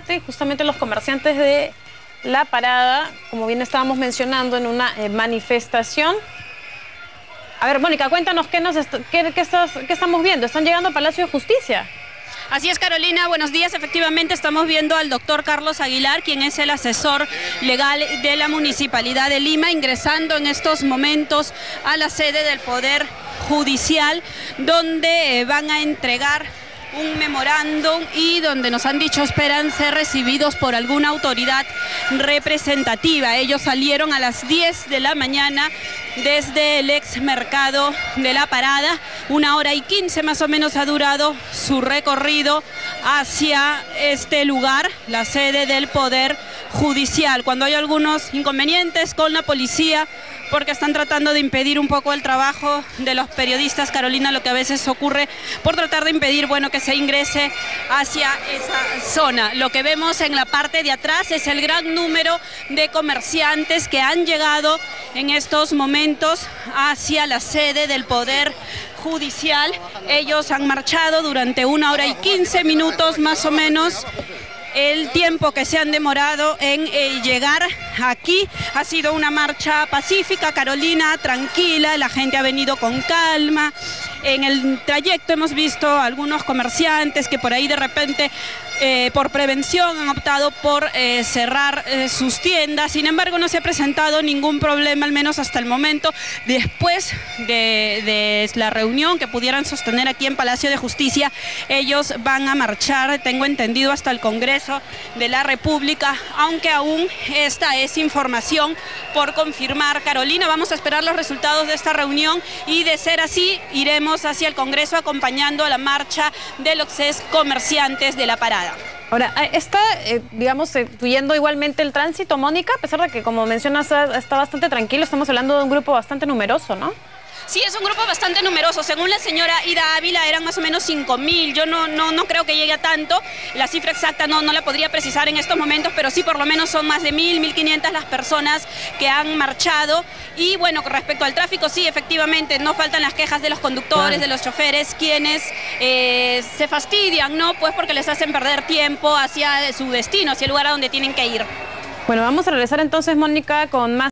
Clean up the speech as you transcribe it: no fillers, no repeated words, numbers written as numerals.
parte, justamente los comerciantes de La Parada, como bien estábamos mencionando, en una manifestación. A ver, Mónica, cuéntanos qué estamos viendo. Están llegando al Palacio de Justicia. Así es, Carolina, buenos días. Efectivamente estamos viendo al doctor Carlos Aguilar, quien es el asesor legal de la Municipalidad de Lima, ingresando en estos momentos a la sede del Poder Judicial, donde van a entregar un memorándum y donde nos han dicho esperan ser recibidos por alguna autoridad representativa. Ellos salieron a las 10 de la mañana desde el ex mercado de La Parada. 1h15 más o menos ha durado su recorrido hacia este lugar, la sede del Poder Judicial. Cuando hay algunos inconvenientes con la policía, porque están tratando de impedir un poco el trabajo de los periodistas, Carolina, lo que a veces ocurre por tratar de impedir, bueno, que se ingrese hacia esa zona. Lo que vemos en la parte de atrás es el gran número de comerciantes que han llegado en estos momentos hacia la sede del Poder Judicial. Ellos han marchado durante 1h15 más o menos. El tiempo que se han demorado en llegar aquí ha sido una marcha pacífica, Carolina, tranquila, la gente ha venido con calma. En el trayecto hemos visto algunos comerciantes que por ahí de repente, por prevención, han optado por cerrar sus tiendas. Sin embargo, no se ha presentado ningún problema, al menos hasta el momento, después de la reunión que pudieran sostener aquí en Palacio de Justicia. Ellos van a marchar, tengo entendido, hasta el Congreso de la República, aunque aún esta es información por confirmar, Carolina. Vamos a esperar los resultados de esta reunión y, de ser así, iremos hacia el Congreso acompañando a la marcha de los comerciantes de La Parada. Ahora, ¿está, digamos, fluyendo igualmente el tránsito, Mónica? A pesar de que, como mencionas, está bastante tranquilo, estamos hablando de un grupo bastante numeroso, ¿no? Sí, es un grupo bastante numeroso. Según la señora Ida Ávila, eran más o menos 5.000. Yo no creo que llegue a tanto. La cifra exacta no la podría precisar en estos momentos, pero sí por lo menos son más de 1.500 las personas que han marchado. Y bueno, con respecto al tráfico, sí, efectivamente, no faltan las quejas de los conductores, de los choferes, quienes se fastidian, ¿no? Pues porque les hacen perder tiempo hacia su destino, hacia el lugar a donde tienen que ir. Bueno, vamos a regresar entonces, Mónica, con más